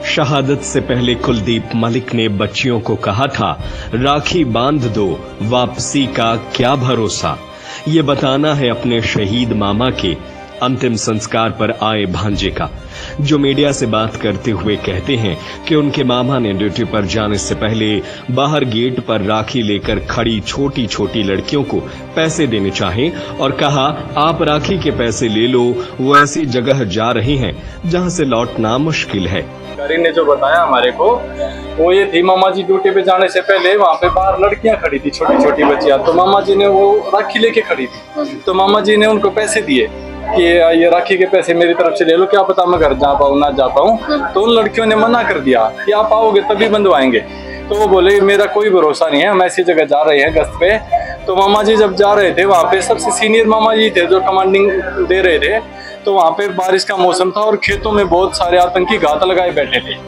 शहादत से पहले कुलदीप मलिक ने बच्चियों को कहा था, राखी बांध दो, वापसी का क्या भरोसा। ये बताना है अपने शहीद मामा के अंतिम संस्कार पर आए भांजे का, जो मीडिया से बात करते हुए कहते हैं कि उनके मामा ने ड्यूटी पर जाने से पहले बाहर गेट पर राखी लेकर खड़ी छोटी छोटी लड़कियों को पैसे देने चाहे और कहा, आप राखी के पैसे ले लो, वो ऐसी जगह जा रही हैं जहां से लौटना मुश्किल है। ने जो बताया हमारे को वो ये थी, मामा जी ड्यूटी पे जाने से पहले वहाँ पे बाहर लड़कियां खड़ी थी, छोटी छोटी बच्चियां, तो मामा जी ने वो राखी लेके खड़ी थी, तो मामा जी ने उनको पैसे दिए कि ये राखी के पैसे मेरी तरफ से ले लो, क्या पता मैं घर जा पाऊँ ना जा पाऊँ। तो उन लड़कियों ने मना कर दिया कि आप आओगे तभी बंधवाएंगे। तो वो बोले मेरा कोई भरोसा नहीं है, हम ऐसी जगह जा रहे हैं गश्त पे। तो मामा जी जब जा रहे थे वहाँ पे सबसे सीनियर मामा जी थे जो कमांडिंग दे रहे थे, तो वहाँ पे बारिश का मौसम था और खेतों में बहुत सारे आतंकी घात लगाए बैठे थे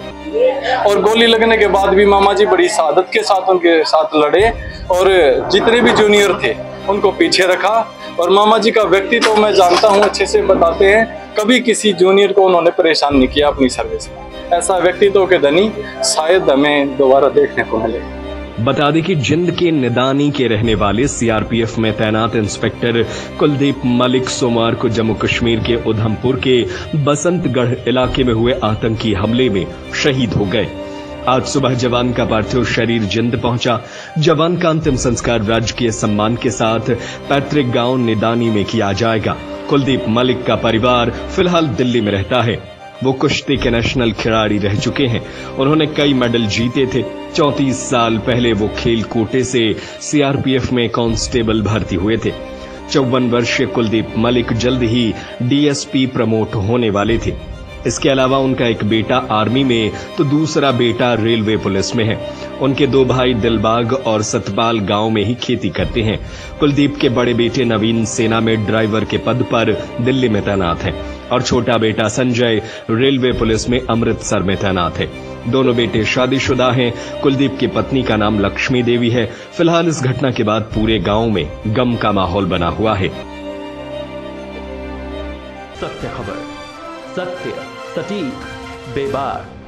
और गोली लगने के बाद भी मामा जी बड़ी शहादत के साथ उनके साथ लड़े और जितने भी जूनियर थे उनको पीछे रखा। और मामा जी का व्यक्तित्व तो मैं जानता हूँ, अच्छे से बताते हैं, कभी किसी जूनियर को उन्होंने परेशान नहीं किया अपनी सर्विस में। ऐसा व्यक्तित्व के धनी शायद हमें दोबारा देखने को मिले। बता दें कि जिंद के निदानी के रहने वाले सीआरपीएफ में तैनात इंस्पेक्टर कुलदीप मलिक सोमवार को जम्मू कश्मीर के उधमपुर के बसंतगढ़ इलाके में हुए आतंकी हमले में शहीद हो गए। आज सुबह जवान का पार्थिव शरीर जिंद पहुंचा। जवान का अंतिम संस्कार राजकीय सम्मान के साथ पैतृक गांव निदानी में किया जाएगा। कुलदीप मलिक का परिवार फिलहाल दिल्ली में रहता है। वो कुश्ती के नेशनल खिलाड़ी रह चुके हैं। उन्होंने कई मेडल जीते थे। 34 साल पहले वो खेल कोटे से सीआरपीएफ में कांस्टेबल भर्ती हुए थे। 54 वर्षीय कुलदीप मलिक जल्द ही डीएसपी प्रमोट होने वाले थे। इसके अलावा उनका एक बेटा आर्मी में तो दूसरा बेटा रेलवे पुलिस में है। उनके दो भाई दिलबाग और सतपाल गांव में ही खेती करते हैं। कुलदीप के बड़े बेटे नवीन सेना में ड्राइवर के पद पर दिल्ली में तैनात है और छोटा बेटा संजय रेलवे पुलिस में अमृतसर में तैनात है। दोनों बेटे शादीशुदा हैं। कुलदीप की पत्नी का नाम लक्ष्मी देवी है। फिलहाल इस घटना के बाद पूरे गांव में गम का माहौल बना हुआ है। सत्य खबर, सत्य, सटीक, बेबाक।